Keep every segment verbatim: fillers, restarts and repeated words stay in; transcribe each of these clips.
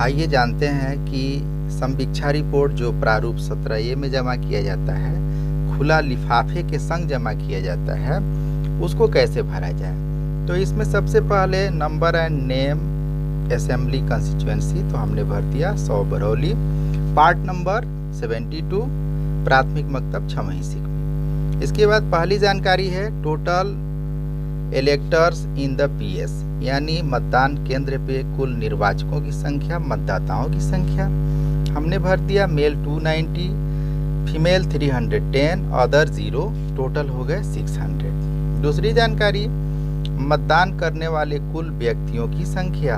आइए जानते हैं कि संवीक्षा रिपोर्ट जो प्रारूप सत्रह ए में जमा किया जाता है, खुला लिफाफे के संग जमा किया जाता है, उसको कैसे भरा जाए। तो इसमें सबसे पहले number and name assembly constituency तो हमने भर दिया सौ बरौली। पार्ट नंबर बहत्तर, प्राथमिक मकतब छमही सिकमी। इसके बाद पहली जानकारी है total electors in the PS, यानी मतदान केंद्र पे कुल निर्वाचकों की संख्या, मतदाताओं की संख्या। हमने भर दिया मेल दो सौ नब्बे, फीमेल तीन सौ दस, अदर जीरो, टोटल हो गए छह सौ। दूसरी जानकारी मतदान करने वाले कुल व्यक्तियों की संख्या,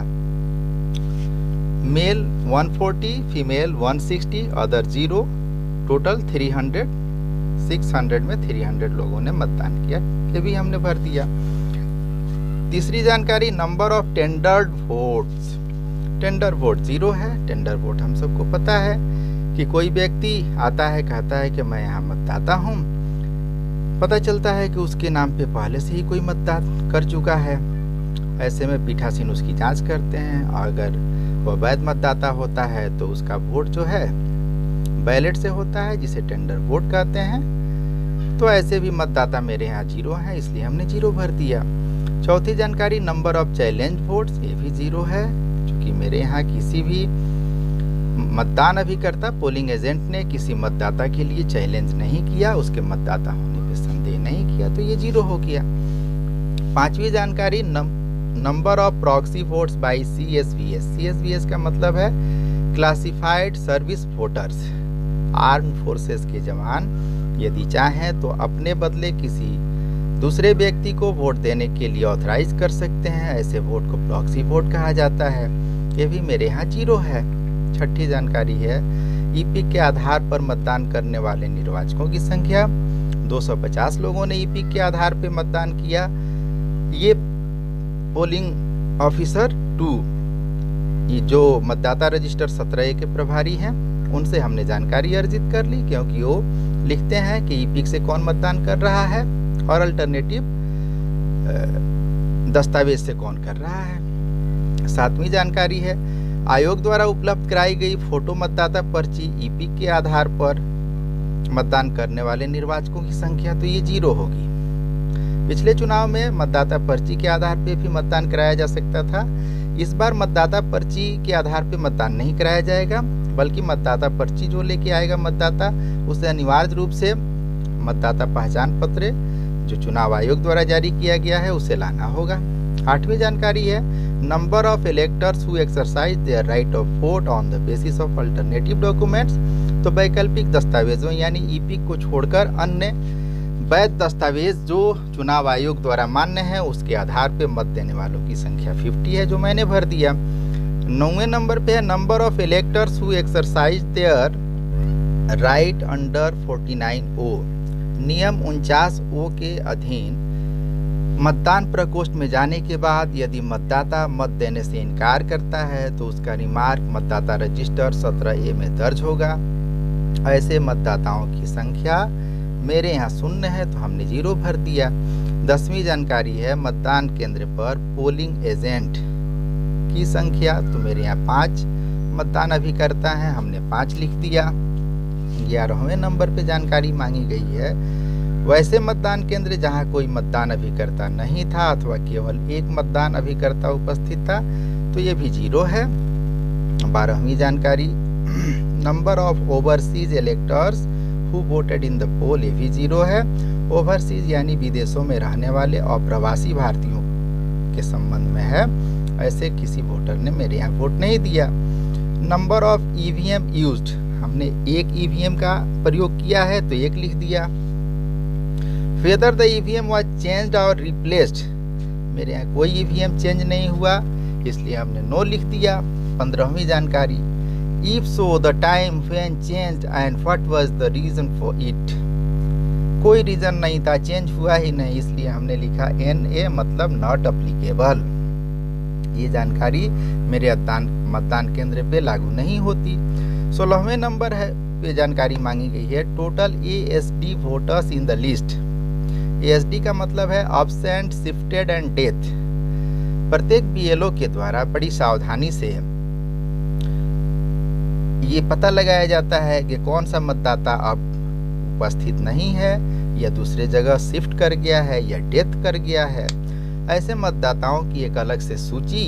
मेल एक सौ चालीस, फीमेल एक सौ साठ, अदर जीरो, टोटल तीन सौ। छह सौ में तीन सौ लोगों ने मतदान किया, ये भी हमने भर दिया। तीसरी जानकारी number of tendered votes. Tender vote zero है। टेंडर वोट हम सबको पता है कि कोई व्यक्ति आता है, कहता है कि मैं यहाँ मतदाता हूँ, पता चलता है कि उसके नाम पे पहले से ही कोई मतदान कर चुका है। ऐसे में पीठासीन उसकी जांच करते हैं, और अगर वह वैध मतदाता होता है तो उसका वोट जो है बैलेट से होता है, जिसे टेंडर वोट कहते हैं। तो ऐसे भी मतदाता मेरे यहाँ जीरो है, इसलिए हमने जीरो भर दिया। चौथी जानकारी नंबर ऑफ चैलेंज वोट्स, ये भी जीरो है, क्योंकि मेरे यहाँ किसी भी मतदान अभिकर्ता पोलिंग एजेंट ने किसी मतदाता के लिए चैलेंज नहीं किया, उसके मतदाता होने पे संदेह नहीं किया, तो ये जीरो हो गया। पांचवी जानकारी number of proxy votes by CSVS. CSVS का मतलब है classified service voters. Arm forces के जवान यदि चाहें तो अपने बदले किसी दूसरे व्यक्ति को वोट देने के लिए ऑथराइज कर सकते हैं, ऐसे वोट को प्रॉक्सी वोट कहा जाता है। ये भी मेरे यहाँ जीरो है। छठी जानकारी है ईपिक के आधार पर मतदान करने वाले निर्वाचकों की संख्या, दो सौ पचास लोगों ने ईपिक के आधार पर मतदान किया। ये पोलिंग ऑफिसर टू, ये जो मतदाता रजिस्टर सत्रह ए के प्रभारी हैं, उनसे हमने जानकारी अर्जित कर ली, क्योंकि वो लिखते हैं कि ईपिक से कौन मतदान कर रहा है और अल्टरनेटिव दस्तावेज से कौन कर रहा है। सातवीं जानकारी है आयोग द्वारा उपलब्ध कराई गई फोटो मतदाता पर्ची ईपिक के आधार पर मतदान करने वाले निर्वाचकों की संख्या, तो ये जीरो होगी। पिछले चुनाव में मतदाता पर्ची के आधार पर भी मतदान कराया जा सकता था, इस बार मतदाता पर्ची के आधार पर मतदान नहीं कराया जाएगा, बल्कि मतदाता पर्ची जो लेके आएगा मतदाता, उसे अनिवार्य रूप से मतदाता पहचान पत्र जो चुनाव आयोग द्वारा जारी किया गया है उसे लाना होगा। आठवीं जानकारी है number of electors who exercise their right of vote on the basis of alternative documents. तो वैकल्पिक दस्तावेजों यानी ईपिक को छोड़कर अन्य वैध दस्तावेज जो चुनाव आयोग द्वारा मान्य है उसके आधार पर मत देने वालों की संख्या पचास है, जो मैंने भर दिया। नौवें नंबर पे है number of electors who exercise their right under उनचास ओ। नियम उनचास ओ के अधीन मतदान प्रकोष्ठ में जाने के बाद यदि मतदाता मत देने से इनकार करता है तो उसका रिमार्क मतदाता रजिस्टर सत्रह ए में दर्ज होगा। ऐसे मतदाताओं की संख्या मेरे यहाँ शून्य है, तो हमने जीरो भर दिया। दसवीं जानकारी है मतदान केंद्र पर पोलिंग एजेंट की संख्या, तो मेरे यहाँ पाँच मतदान अभिकर्ता हैं, हमने पाँच लिख दिया। ग्यारहवें नंबर पे जानकारी मांगी गई है वैसे मतदान केंद्र जहां कोई मतदान अभिकर्ता नहीं था अथवा केवल एक मतदान अभिकर्ता उपस्थित था, तो ये भी जीरो है। बारहवीं जानकारी number of overseas electors who voted in the poll, ये भी जीरो है। ओवरसीज यानी विदेशों में रहने वाले अप्रवासी भारतीयों के संबंध में है, ऐसे किसी वोटर ने मेरे यहाँ वोट नहीं दिया। नंबर ऑफ ईवीएम यूज्ड, हमने एक ईवीएम का प्रयोग किया है तो एक लिख दिया। Whether the EVM was changed और रिप्लेस्ड, मेरे यहाँ कोई ईवीएम चेंज नहीं हुआ, इसलिए हमने नो लिख दिया। पंद्रहवीं जानकारी if so the time when changed and what was the reason for it, कोई रीजन नहीं था, चेंज हुआ ही नहीं, इसलिए हमने लिखा एन ए, मतलब नॉट अप्लीकेबल। ये जानकारी मेरे मतदान मतदान केंद्र पे लागू नहीं होती। सोलहवें नंबर है पे जानकारी मांगी गई है total ASD voters in the list. ASD का मतलब है एब्सेंट, शिफ्टेड एंड डेथ। प्रत्येक बीएलओ के द्वारा बड़ी सावधानी से ये पता लगाया जाता है कि कौन सा मतदाता अब उपस्थित नहीं है या दूसरे जगह शिफ्ट कर गया है या डेथ कर गया है। ऐसे मतदाताओं की एक अलग से सूची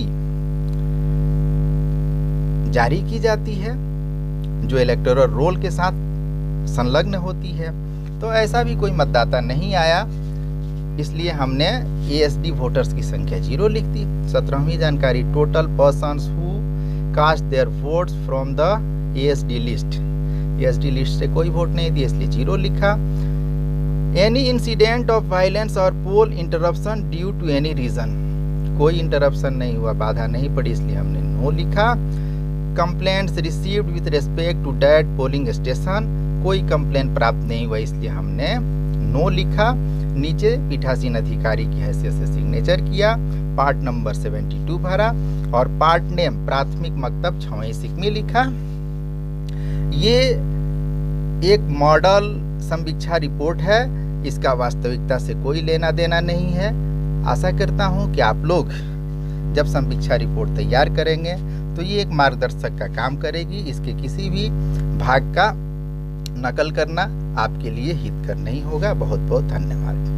जारी की जाती है जो इलेक्टोरल रोल के साथ संलग्न होती है। तो ऐसा भी कोई मतदाता नहीं आया, इसलिए हमने एएसडी वोटर्स की संख्या जीरो लिख दी। सत्रहवीं जानकारी, total persons who cast their votes from the ASD list. ASD list से कोई वोट नहीं दिए, इसलिए जीरो लिखा। एनी इंसिडेंट ऑफ वायलेंस और poll interruption due to any reason, कोई इंटरप्शन नहीं हुआ, बाधा नहीं पड़ी, इसलिए हमने नो लिखा। Complaints received with respect to that polling station, कोई कंप्लेंट प्राप्त नहीं हुआ, इसलिए हमने नो लिखा। नीचे पीठासीन अधिकारी की हैसियत से सिग्नेचर किया, पार्ट नंबर बहत्तर भरा और पार्ट नेम प्राथमिक मकतब छवई सिकमी लिखा। ये एक मॉडल संवीक्षा रिपोर्ट है, इसका वास्तविकता से कोई लेना देना नहीं है। आशा करता हूं कि आप लोग जब संवीक्षा रिपोर्ट तैयार करेंगे तो ये एक मार्गदर्शक का काम करेगी। इसके किसी भी भाग का नकल करना आपके लिए हितकर नहीं होगा। बहुत बहुत धन्यवाद।